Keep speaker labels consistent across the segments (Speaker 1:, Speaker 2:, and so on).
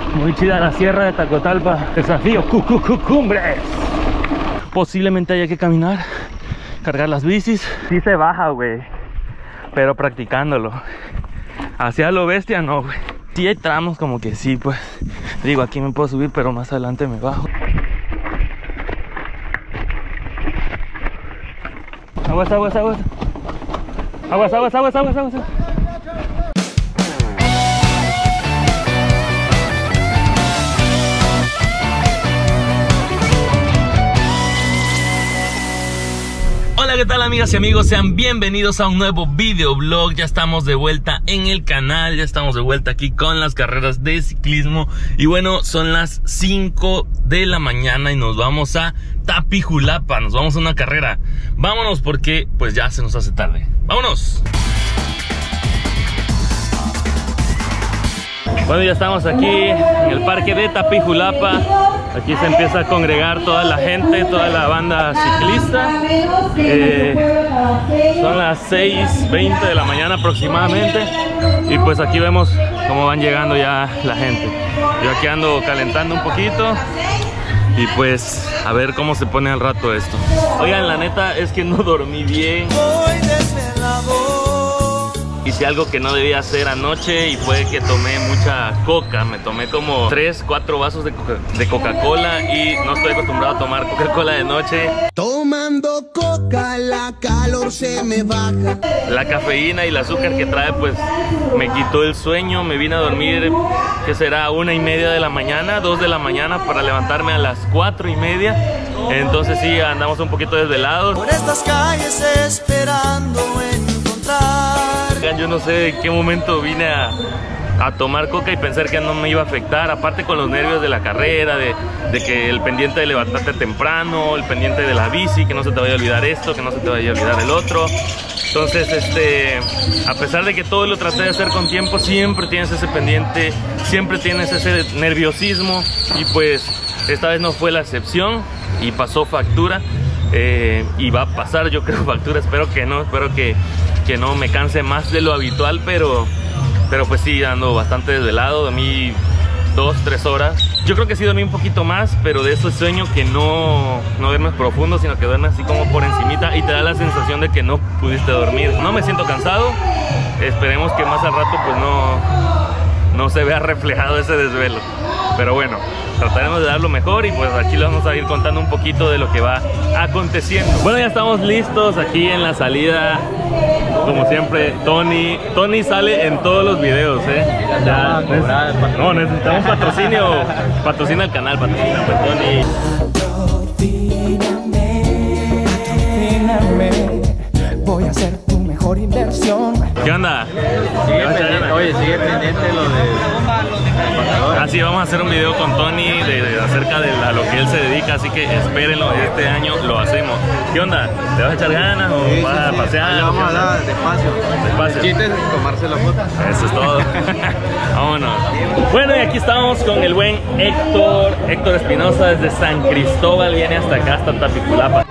Speaker 1: Muy chida la sierra de Tacotalpa. Desafío cumbres. Posiblemente haya que caminar, cargar las bicis. Sí se baja, güey, pero practicándolo. Hacia lo bestia no, güey. Sí hay tramos como que sí, pues. Digo, aquí me puedo subir, pero más adelante me bajo. Aguas, aguas, aguas. Aguas, aguas, aguas, aguas, aguas. Hola, ¿qué tal, amigas y amigos? Sean bienvenidos a un nuevo videoblog. Ya estamos de vuelta en el canal, ya estamos de vuelta aquí con las carreras de ciclismo. Y bueno, son las 5 de la mañana y nos vamos a Tapijulapa, nos vamos a una carrera. Vámonos porque pues ya se nos hace tarde. ¡Vámonos! Bueno, ya estamos aquí en el parque de Tapijulapa. Aquí se empieza a congregar toda la gente, toda la banda ciclista. Son las 6:20 de la mañana aproximadamente. Y pues aquí vemos cómo van llegando ya la gente. Yo aquí ando calentando un poquito. Y pues a ver cómo se pone al rato esto. Oigan, la neta es que no dormí bien. Hice algo que no debía hacer anoche y fue que tomé mucha coca. Me tomé como 3-4 vasos de Coca-Cola y no estoy acostumbrado a tomar Coca-Cola de noche.
Speaker 2: Tomando coca la calor se me baja.
Speaker 1: La cafeína y el azúcar que trae pues me quitó el sueño. Me vine a dormir, que será 1:30 de la mañana, 2 de la mañana, para levantarme a las 4:30. Entonces sí, andamos un poquito desvelados.
Speaker 2: Por estas calles esperando encontrar.
Speaker 1: Yo no sé en qué momento vine a tomar coca y pensar que no me iba a afectar. Aparte con los nervios de la carrera, de que el pendiente de levantarte temprano, el pendiente de la bici, que no se te vaya a olvidar esto, que no se te vaya a olvidar el otro. Entonces, a pesar de que todo lo traté de hacer con tiempo, siempre tienes ese pendiente, siempre tienes ese nerviosismo. Y pues esta vez no fue la excepción y pasó factura. Y va a pasar, yo creo, factura. Espero que no, espero que no me canse más de lo habitual, pero pues sí, ando bastante desvelado. Dormí 2-3 horas. Yo creo que sí dormí un poquito más, pero de ese sueño que no duermes profundo, sino que duermes así como por encimita y te da la sensación de que no pudiste dormir. No me siento cansado. Esperemos que más al rato pues no se vea reflejado ese desvelo. Pero bueno, trataremos de dar lo mejor y pues aquí les vamos a ir contando un poquito de lo que va aconteciendo. Bueno, ya estamos listos aquí en la salida. Como siempre, Tony sale en todos los videos, Ya, no, necesitamos patrocinio. Patrocina el canal, patrocina pues, Tony.
Speaker 3: Voy a hacer tu mejor inversión.
Speaker 1: ¿Qué onda?
Speaker 4: Sigue pendiente lo de...
Speaker 1: Así vamos a hacer un video con Tony acerca de a lo que él se dedica, así que espérenlo, este año lo hacemos. ¿Qué onda? ¿Te vas a echar ganas o vas a pasear?
Speaker 4: Vamos a dar despacio. Chiste es tomarse la foto.
Speaker 1: Eso es todo. Vámonos. Bueno, y aquí estamos con el buen Héctor Espinosa desde San Cristóbal, viene hasta acá, hasta Tapijulapa.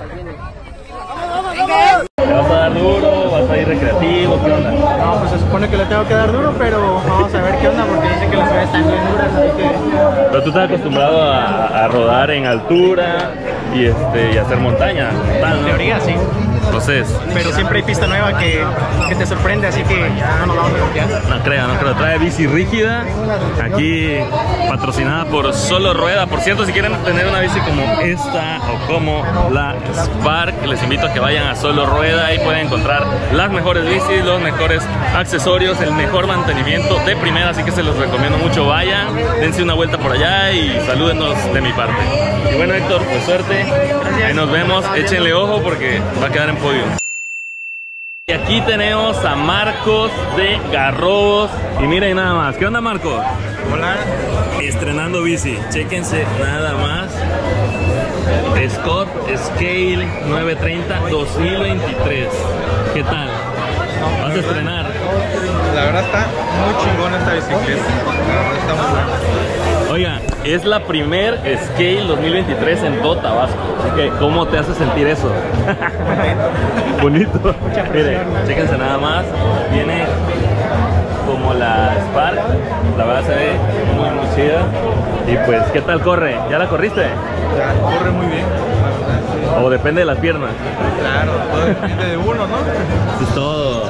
Speaker 1: ¿Te vas a dar duro? ¿Vas a ir recreativo? ¿Qué onda?
Speaker 5: No, pues se supone que le tengo que dar duro, pero vamos a ver qué onda, porque dice que las ciudades están bien duras, así que...
Speaker 1: Pero tú estás acostumbrado a rodar en altura y hacer montaña, tal, ¿no?
Speaker 5: En teoría, sí.
Speaker 1: Entonces...
Speaker 5: Pero siempre hay pista nueva que te sorprende, así que no nos vamos a confiar.
Speaker 1: No creo. Trae bici rígida, aquí patrocinada por Solo Rueda. Por cierto, si quieren tener una bici como esta o como la Spark, les invito a que vayan a Solo Rueda. Ahí pueden encontrar las mejores bicis, los mejores accesorios, el mejor mantenimiento de primera, así que se los recomiendo mucho. Vayan, dense una vuelta por allá y salúdenos de mi parte. Y bueno, Héctor, pues suerte. Gracias. Ahí nos vemos, échenle ojo porque va a quedar en podio. Y aquí tenemos a Marcos de Garrobos. Y miren nada más. ¿Qué onda, Marcos?
Speaker 5: Hola.
Speaker 1: Estrenando bici. Chéquense nada más. Scott Scale 930 2023. ¿Qué tal? ¿Vas a estrenar?
Speaker 4: La verdad está muy chingona esta bicicleta. La verdad está muy buena.
Speaker 1: Oiga, es la primer Scale 2023 en todo Tabasco. Así que, ¿cómo te hace sentir eso? Bonito. Miren, chéquense nada más. Viene como la Spark. La verdad se ve muy chida. Y pues, ¿qué tal corre? ¿Ya la corriste?
Speaker 4: Ya, corre muy bien, la verdad, sí.
Speaker 1: ¿O depende de las piernas?
Speaker 4: Claro, todo depende de uno, ¿no?
Speaker 1: Eso es todo.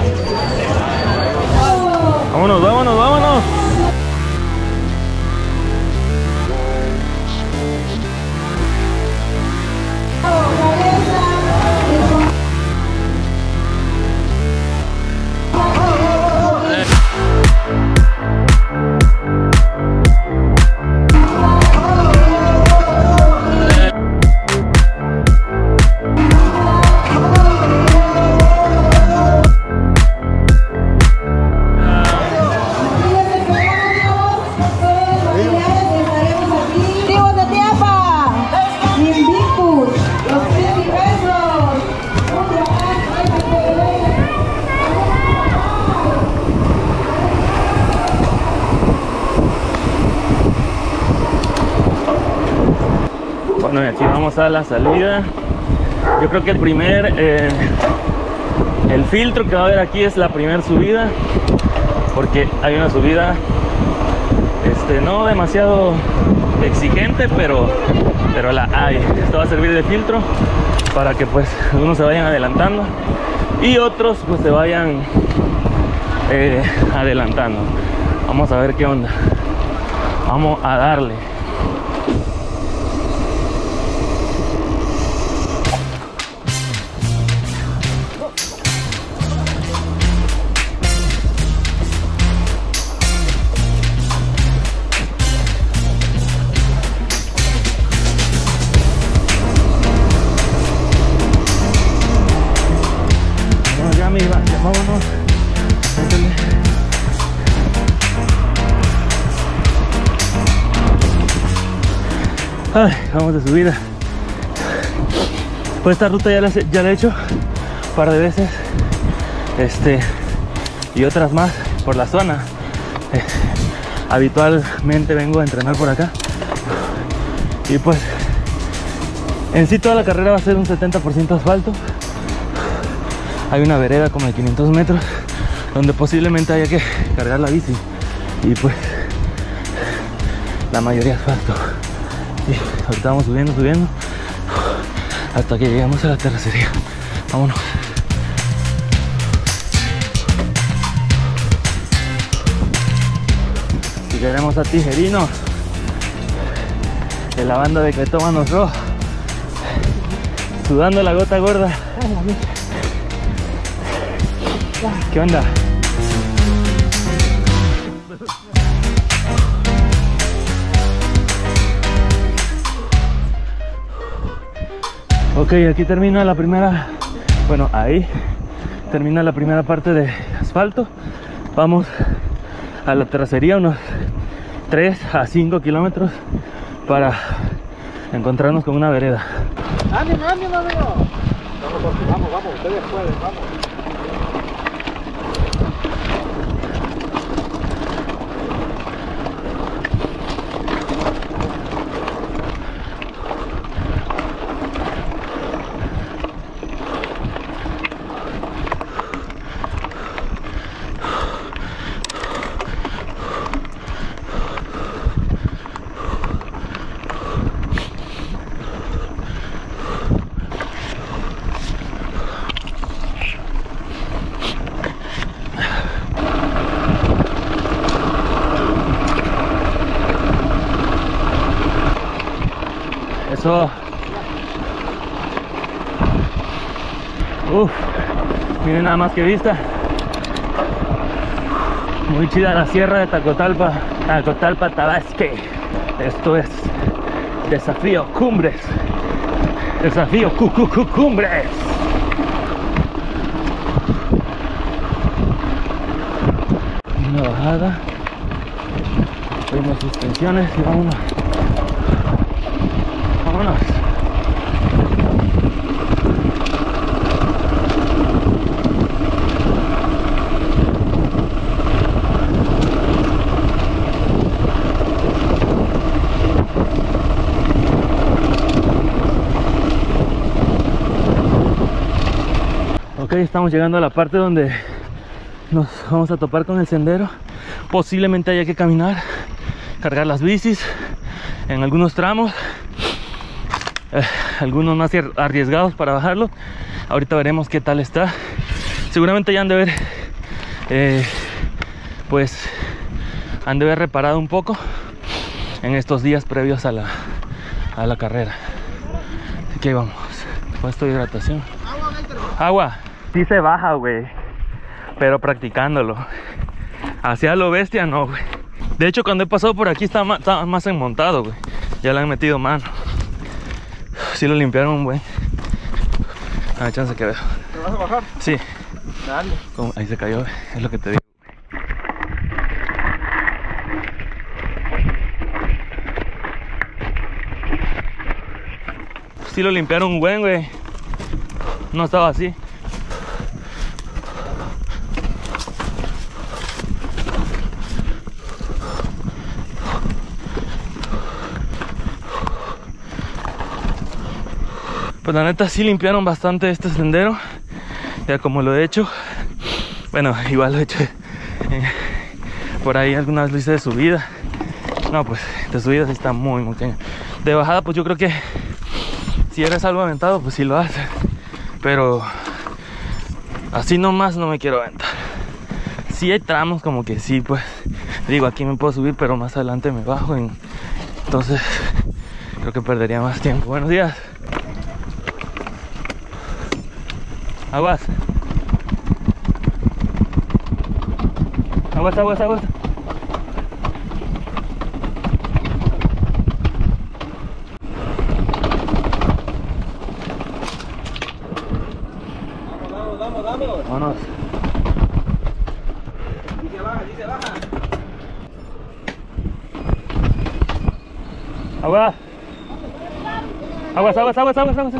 Speaker 1: Vámonos, vámonos, vámonos. Bueno, y aquí vamos a la salida. Yo creo que el filtro que va a haber aquí es la primera subida, porque hay una subida no demasiado exigente, pero la hay. Esto va a servir de filtro para que pues algunos se vayan adelantando y otros pues se vayan adelantando. Vamos a ver qué onda. Vamos a darle. Vámonos. Ay, vamos de subida. Pues esta ruta ya la he hecho un par de veces. Y otras más por la zona. Habitualmente vengo a entrenar por acá. Y pues en sí toda la carrera va a ser un 70% asfalto. Hay una vereda como de 500 metros donde posiblemente haya que cargar la bici, y pues la mayoría asfalto. Y ahorita vamos subiendo hasta que lleguemos a la terracería. Vámonos. Y queremos a Tijerino de la banda de Cretómanos Rojo, sudando la gota gorda. ¿Qué onda? Ok, aquí termina la primera, bueno, ahí termina la primera parte de asfalto. Vamos a la terracería, unos 3 a 5 kilómetros para encontrarnos con una vereda.
Speaker 5: ¡Ánimo, ánimo, amigo! Vamos, ustedes pueden, vamos.
Speaker 1: Eso. Miren nada más que vista. Muy chida la sierra de Tacotalpa, Tabasque. Esto es desafío Cumbres. Desafío Cumbres. Una bajada. Vemos suspensiones y vámonos. Vámonos. Ok, estamos llegando a la parte donde nos vamos a topar con el sendero. Posiblemente haya que caminar, cargar las bicis en algunos tramos, algunos más arriesgados para bajarlo. Ahorita veremos qué tal está. Seguramente ya han de ver pues han de haber reparado un poco en estos días previos a la carrera. Así que vamos. Puesto de hidratación. Agua. Sí se baja, güey, pero practicándolo. Hacia lo bestia no, güey. De hecho, cuando he pasado por aquí estaba más enmontado, güey. Ya le han metido mano. Sí lo limpiaron un buen. A ver, chance que veo.
Speaker 4: ¿Te vas a bajar?
Speaker 1: Sí.
Speaker 4: Dale.
Speaker 1: Ahí se cayó, güey. Es lo que te digo. Sí lo limpiaron un buen, güey. No estaba así. Pues la neta sí limpiaron bastante este sendero. Ya como lo he hecho. Bueno, igual lo he hecho por ahí alguna vez lo hice de subida. No, pues de subida sí está muy cañón. De bajada pues yo creo que si eres algo aventado pues sí lo haces. Pero así nomás no me quiero aventar. Sí hay tramos como que sí, pues digo, aquí me puedo subir, pero más adelante me bajo. Entonces creo que perdería más tiempo. Buenos días. Aguas. Aguas, aguas, aguas. Vamos. Vámonos.
Speaker 4: Dice baja.
Speaker 1: Aguas. Aguas, aguas, aguas, aguas, aguas.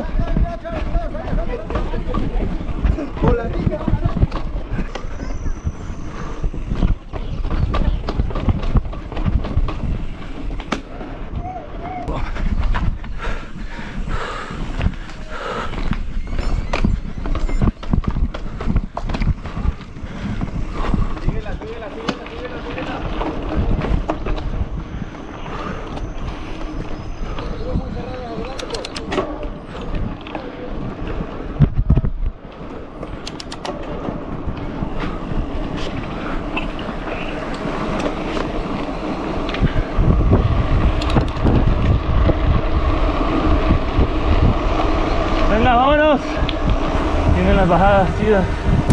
Speaker 1: Venga, vámonos. Tienen las bajadas chidas.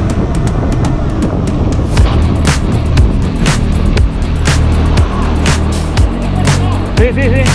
Speaker 1: Sí.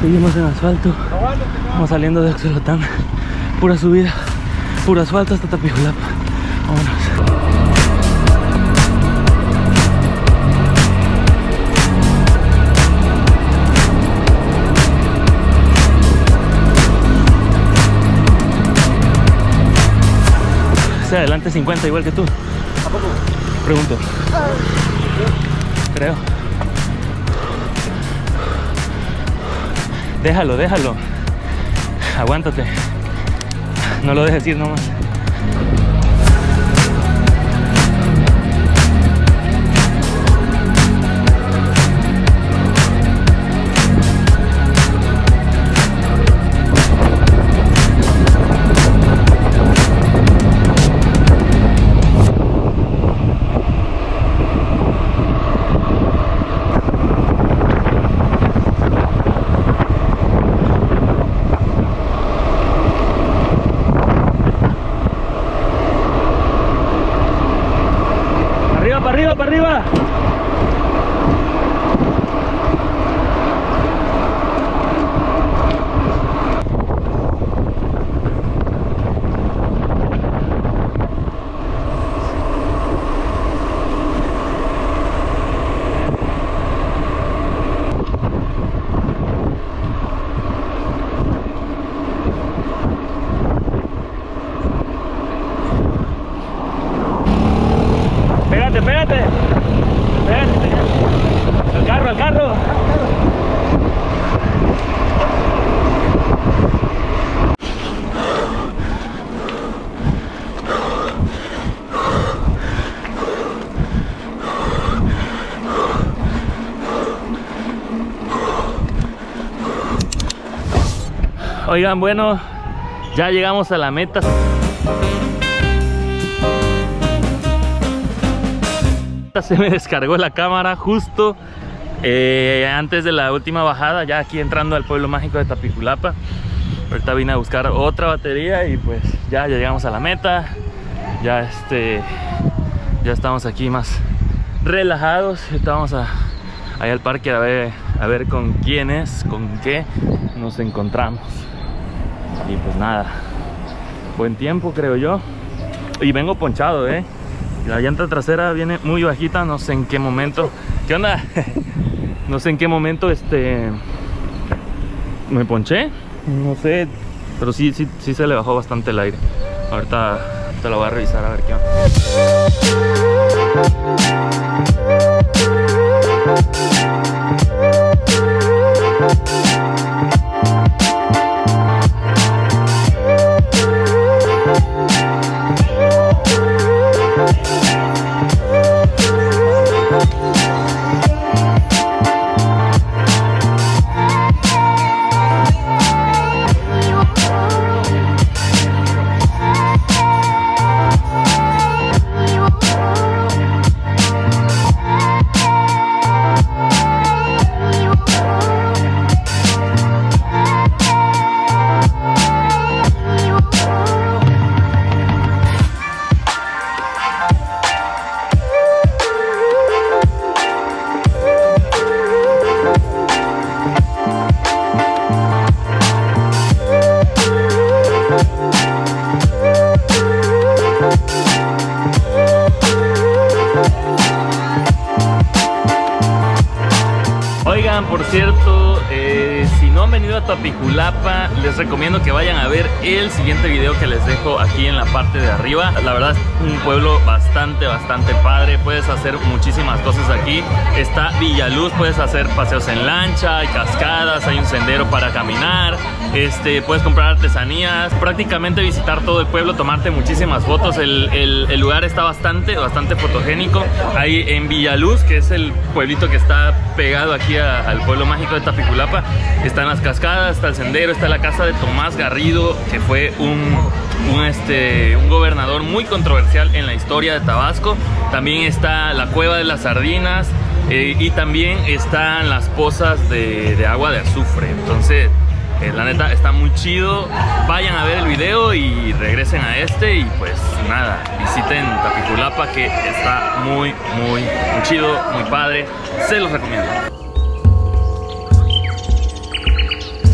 Speaker 1: Seguimos en asfalto. Vamos saliendo de Oxolotán. Pura subida, puro asfalto hasta Tapijulapa. Vámonos. Adelante 50 igual que tú.
Speaker 5: ¿A poco?
Speaker 1: Pregunto. Creo. Déjalo, déjalo. Aguántate. No lo dejes ir nomás. ¡Para arriba, para arriba! Pégate, pégate. Pégate. Al carro, al carro. Oigan, bueno, ya llegamos a la meta. Se me descargó la cámara justo antes de la última bajada, ya aquí entrando al pueblo mágico de Tapijulapa. Ahorita vine a buscar otra batería y pues ya llegamos a la meta. Ya estamos aquí más relajados. Ahorita vamos allá al parque a ver con quiénes, con qué nos encontramos. Y pues nada, buen tiempo creo yo. Y vengo ponchado, la llanta trasera viene muy bajita, no sé en qué momento. ¿Qué onda? No sé en qué momento me ponché, no sé, pero sí se le bajó bastante el aire. Ahorita te lo voy a revisar a ver qué onda. Por cierto, si no han venido a Tapijulapa, les recomiendo que vayan a ver el siguiente video que les dejo aquí en la parte de arriba. La verdad es un pueblo bastante padre. Puedes hacer muchísimas cosas aquí. Está Villaluz, puedes hacer paseos en lancha, hay cascadas, hay un sendero para caminar. Puedes comprar artesanías, prácticamente visitar todo el pueblo, tomarte muchísimas fotos. El lugar está bastante fotogénico. Ahí en Villaluz, que es el pueblito que está pegado aquí al pueblo mágico de Tapijulapa, están las cascadas, está el sendero, está la casa de Tomás Garrido, que fue un gobernador muy controversial en la historia de Tabasco. También está la cueva de las sardinas, y también están las pozas de agua de azufre. Entonces la neta está muy chido. Vayan a ver el video y regresen a y pues nada, visiten Tapijulapa, que está muy chido, muy padre. Se los recomiendo.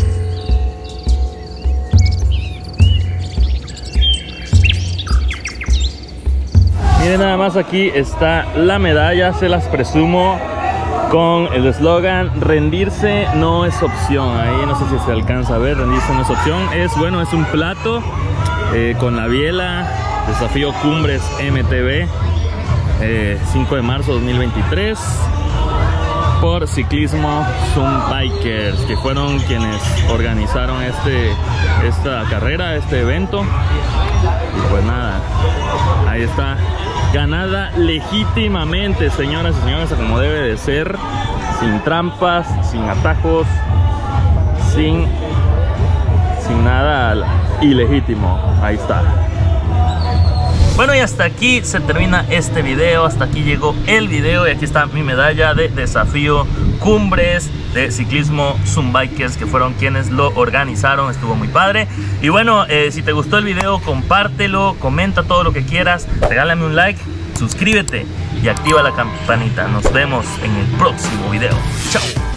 Speaker 1: Miren nada más, aquí está la medalla, se las presumo, con el eslogan: rendirse no es opción. Ahí no sé si se alcanza a ver, rendirse no es opción. Es un plato con la biela Desafío Cumbres MTB 5 de marzo 2023 por Ciclismo Zoom Bikers, que fueron quienes organizaron esta carrera, este evento. Y pues nada, ahí está, ganada legítimamente, señoras y señores, como debe de ser, sin trampas, sin atajos, sin nada ilegítimo. Ahí está. Bueno, y hasta aquí se termina este video, hasta aquí llegó el video, y aquí está mi medalla de Desafío Cumbres de Ciclismo Zoom Bikers, que fueron quienes lo organizaron. Estuvo muy padre. Y bueno, si te gustó el video, compártelo, comenta todo lo que quieras, regálame un like, suscríbete y activa la campanita. Nos vemos en el próximo video. Chao.